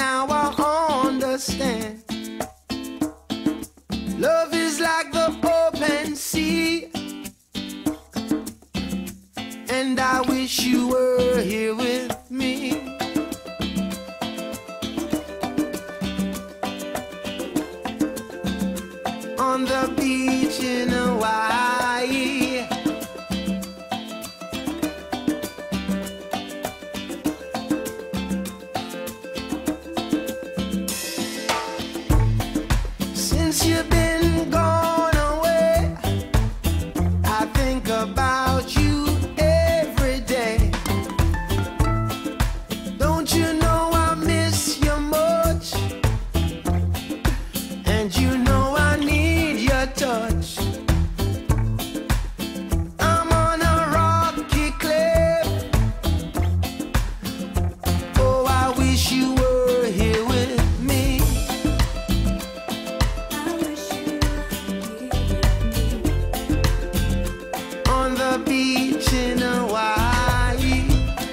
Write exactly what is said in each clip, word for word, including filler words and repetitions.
now I understand. Love is like the open sea, and I wish you were here with me. On the beach in Hawaii, since you've been gone away, I think about you every day. Don't you know I miss you much, and you know I need your touch. I'm on a rocky cliff, oh I wish you were here with me. On the beach in Hawaii,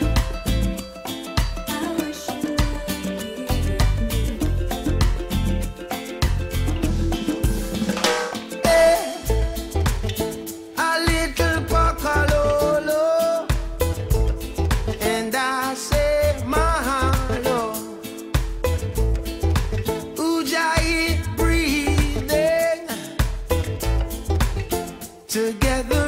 hey, a little Pocalolo, and I say mahalo. Ujjayi breathing together.